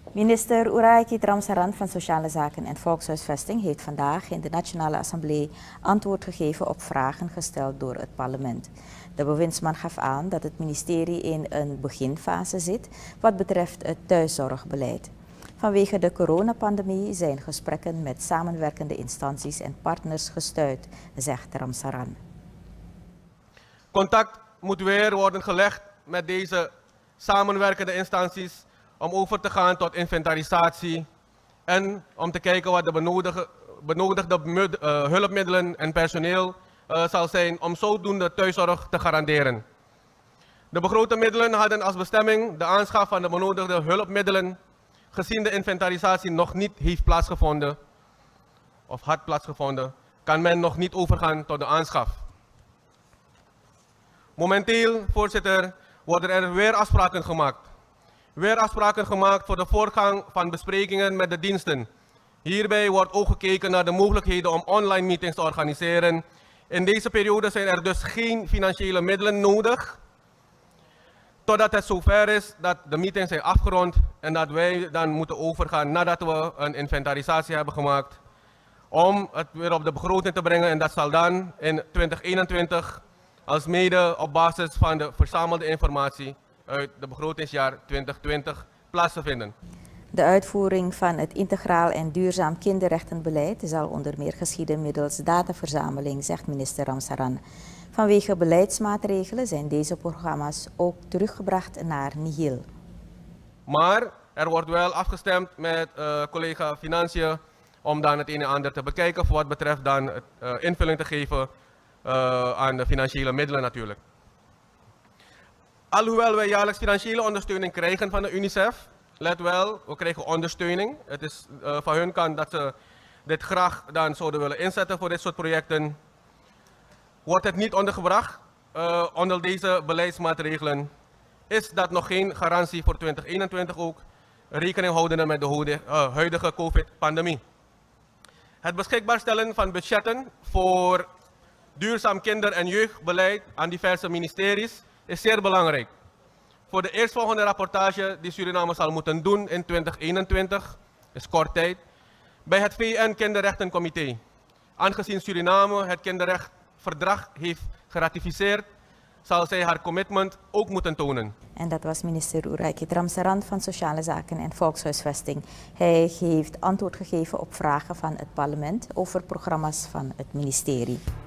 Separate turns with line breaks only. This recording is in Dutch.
Minister Uraiki Ramsaran van Sociale Zaken en Volkshuisvesting heeft vandaag in de Nationale Assemblée antwoord gegeven op vragen gesteld door het parlement. De bewindsman gaf aan dat het ministerie in een beginfase zit wat betreft het thuiszorgbeleid. Vanwege de coronapandemie zijn gesprekken met samenwerkende instanties en partners gestuit, zegt Ramsaran.
Contact moet weer worden gelegd met deze samenwerkende instanties om over te gaan tot inventarisatie en om te kijken wat de benodigde hulpmiddelen en personeel zal zijn om zodoende thuiszorg te garanderen. De begrote middelen hadden als bestemming de aanschaf van de benodigde hulpmiddelen. Gezien de inventarisatie nog niet heeft plaatsgevonden of had plaatsgevonden, kan men nog niet overgaan tot de aanschaf. Momenteel, voorzitter, worden er weer afspraken gemaakt. Weer afspraken gemaakt voor de voorgang van besprekingen met de diensten. Hierbij wordt ook gekeken naar de mogelijkheden om online meetings te organiseren. In deze periode zijn er dus geen financiële middelen nodig, totdat het zover is dat de meetings zijn afgerond en dat wij dan moeten overgaan nadat we een inventarisatie hebben gemaakt om het weer op de begroting te brengen, en dat zal dan in 2021 als mede op basis van de verzamelde informatie uit de begrotingsjaar 2020 plaats te vinden.
De uitvoering van het integraal en duurzaam kinderrechtenbeleid zal onder meer geschieden middels dataverzameling, zegt minister Ramsaran. Vanwege beleidsmaatregelen zijn deze programma's ook teruggebracht naar nihil.
Maar er wordt wel afgestemd met collega Financiën om dan het een en ander te bekijken voor wat betreft dan invulling te geven aan de financiële middelen natuurlijk. Alhoewel wij jaarlijks financiële ondersteuning krijgen van de UNICEF, let wel, we krijgen ondersteuning. Het is van hun kant dat ze dit graag dan zouden willen inzetten voor dit soort projecten. Wordt het niet ondergebracht onder deze beleidsmaatregelen, is dat nog geen garantie voor 2021 ook, rekening houdende met de huidige COVID-pandemie. Het beschikbaar stellen van budgetten voor duurzaam kinder- en jeugdbeleid aan diverse ministeries is zeer belangrijk. Voor de eerstvolgende rapportage die Suriname zal moeten doen in 2021, is kort tijd, bij het VN-Kinderrechtencomité. Aangezien Suriname het kinderrechtverdrag heeft geratificeerd, zal zij haar commitment ook moeten tonen.
En dat was minister Uraiki Ramsaran van Sociale Zaken en Volkshuisvesting. Hij heeft antwoord gegeven op vragen van het parlement over programma's van het ministerie.